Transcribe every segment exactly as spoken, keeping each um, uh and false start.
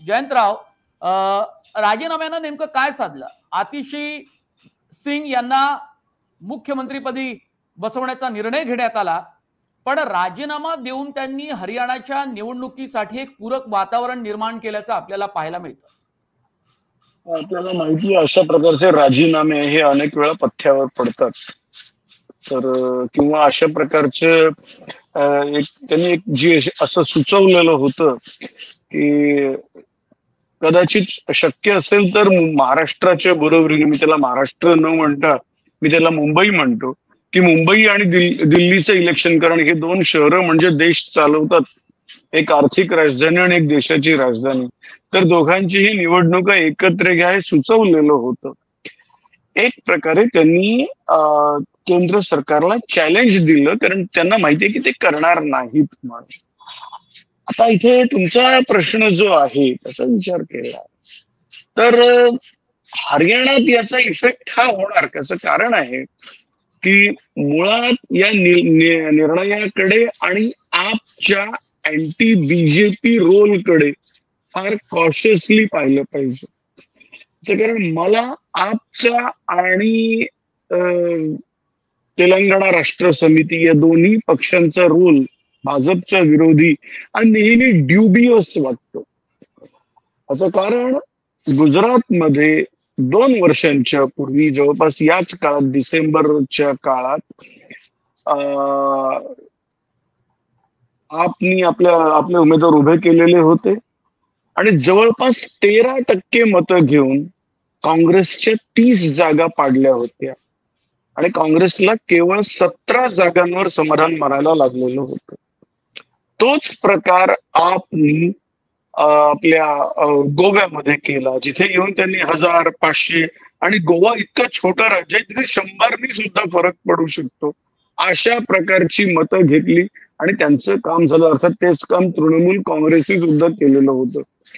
जयंतराव, अ, राजीनाम्यानं नेमकं काय साधलं? आतिशी सिंग यांना मुख्यमंत्रीपदी बसवण्याचा निर्णय घेण्यात आला, पण राजीनामा देऊन त्यांनी हरियाणाच्या निवडणुकीसाठी एक पूरक वातावरण निर्माण केल्याचं आपल्याला पाहायला मिळतं. आपल्याला माहिती आहे अशा प्रकारचे राजीनामे हे अनेक वेळा पथ्यावर पडतात. तर किंवा अशा प्रकारचे एक त्यांनी एक जे असं सुचवलेलं होतं की कदाचित शक्य असेल तर महाराष्ट्राच्या बरोबरीने, मी त्याला महाराष्ट्र न म्हणता मी त्याला मुंबई म्हणतो, की मुंबई आणि दिल्लीचं इलेक्शन, कारण हे दोन शहरं म्हणजे देश चालवतात, एक आर्थिक राजधानी आणि एक देशाची राजधानी, तर दोघांचीही निवडणुका एकत्र घ्या हे सुचवलेलं होतं. एक प्रकारे त्यांनी केंद्र सरकारला चॅलेंज दिलं, कारण त्यांना माहितीये की ते करणार नाहीत म्हणून. आता इथे तुमचा प्रश्न जो आहे त्याचा विचार केला तर हरियाणात याचा इफेक्ट हा होणार. त्याचं कारण आहे की मुळात या निर्णयाकडे आणि आपच्या अँटी बीजेपी रोलकडे फार कॉशियसली पाहिलं पाहिजे. कारण मला आपच्या आणि तेलंगणा राष्ट्र समिती या दोन्ही पक्षांचा रोल भाजपच्या विरोधी आणि नेहमी ड्युबियस वाटतो. असं कारण गुजरातमध्ये दोन वर्षांच्या पूर्वी, जवळपास याच काळात, डिसेंबरच्या काळात आपनी आपल्या आपले उमेदवार उभे केलेले होते आणि जवळपास तेरा टक्के मतं घेऊन काँग्रेसच्या तीस जागा पाडल्या होत्या आणि काँग्रेसला केवळ सतरा जागांवर समाधान मानायला लागलेलं होतं. तोच प्रकार आपनी आपल्या गोव्यामध्ये केला, जिथे येऊन त्यांनी हजार पाचशे, आणि गोवा इतकं छोटं राज्य आहे तिथे शंभरनी सुद्धा फरक पडू शकतो, अशा प्रकारची मतं घेतली आणि त्यांचं काम झालं. अर्थात तेच काम तृणमूल काँग्रेसने सुद्धा केलेलं होतं.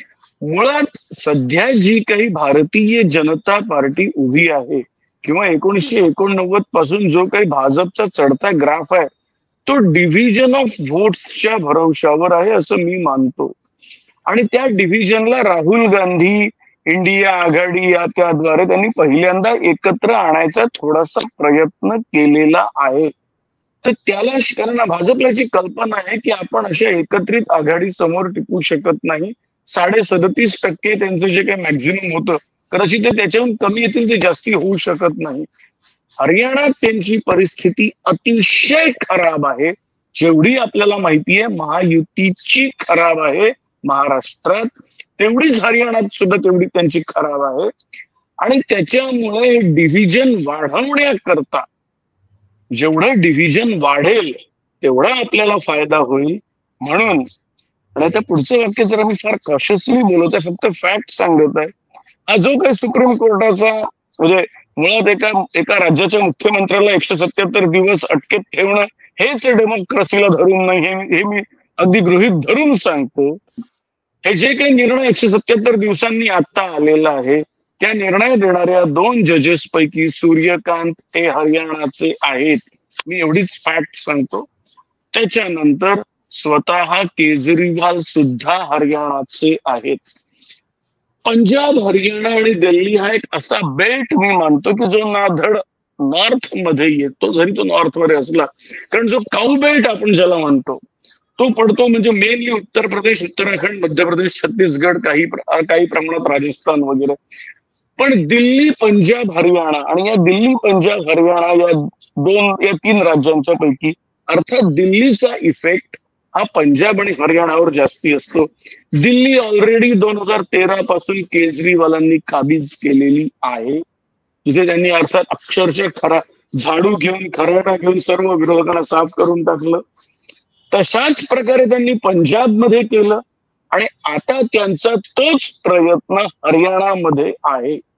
मुळात सध्या जी काही भारतीय जनता पार्टी उभी आहे किंवा एकोणीसशे एकोणनव्वद पासून जो काही भाजपचा चढता ग्राफ आहे तो डिव्हिजन ऑफ व्होट्सच्या भरवशावर आहे असं मी मानतो. आणि त्या डिव्हिजनला राहुल गांधी इंडिया आघाडी या त्याद्वारे त्यांनी पहिल्यांदा एकत्र आणायचा थोडासा प्रयत्न केलेला आहे. तर त्याला, कारण भाजपला जी कल्पना आहे की आपण अशा एकत्रित आघाडी समोर टिकू शकत नाही, साडे सदतीस टक्के त्यांचं जे काही मॅक्झिमम होतं, कदाचित ते त्याच्याहून कमी येतील, ते जास्ती होऊ शकत नाही. हरियाणात त्यांची परिस्थिती अतिशय खराब आहे, जेवढी आपल्याला माहिती आहे महायुतीची खराब आहे महाराष्ट्रात, तेवढीच हरियाणात सुद्धा तेवढी त्यांची खराब आहे. आणि त्याच्यामुळे डिव्हिजन वाढवण्याकरता जेवढं डिव्हिजन वाढेल तेवढा आपल्याला फायदा होईल. म्हणून, आणि आता पुढचं वाक्य जरा मी फार कॉशियसली बोलत आहे, फक्त फॅक्ट सांगत आहे. हा जो काही सुप्रीम कोर्टाचा, म्हणजे मुळात एका एका राज्याच्या मुख्यमंत्र्याला एकशे सत्याहत्तर दिवस अटकेत ठेवणं हेच डेमोक्रेसीला धरून नाही, हे मी अगदी गृहीत धरून सांगतो. हे जे काही निर्णय एकशे सत्याहत्तर दिवसांनी आता आलेला आहे, त्या निर्णय देणाऱ्या दोन जजेस पैकी सूर्यकांत हे हरियाणाचे आहेत, मी एवढीच फॅक्ट सांगतो. त्याच्यानंतर स्वतः केजरीवाल सुद्धा हरियाणाचे आहेत. पंजाब, हरियाणा आणि दिल्ली हा एक असा बेल्ट मी मानतो की जो ना धड नॉर्थ मध्ये येतो, जरी तो नॉर्थ मध्ये असला, कारण जो काऊ बेल्ट आपण ज्याला म्हणतो तो पडतो म्हणजे मेनली उत्तर प्रदेश, उत्तराखंड, मध्य प्रदेश, छत्तीसगड, काही काही प्रमाणात राजस्थान वगैरे. पण दिल्ली, पंजाब, हरियाणा, आणि या दिल्ली, पंजाब, हरियाणा या दोन या तीन राज्यांच्या पैकी अर्थात दिल्लीचा इफेक्ट हा पंजाब आणि हरियाणावर जास्ती असतो. दिल्ली ऑलरेडी दोन हजार तेरा पासून केजरीवालांनी काबीज केलेली आहे, जिथे त्यांनी अर्थात अक्षरशः खरा झाडू घेऊन, खराडा घेऊन सर्व विरोधकांना साफ करून टाकलं. तशाच प्रकारे त्यांनी पंजाबमध्ये केलं आणि आता त्यांचा तोच प्रयत्न हरियाणामध्ये आहे.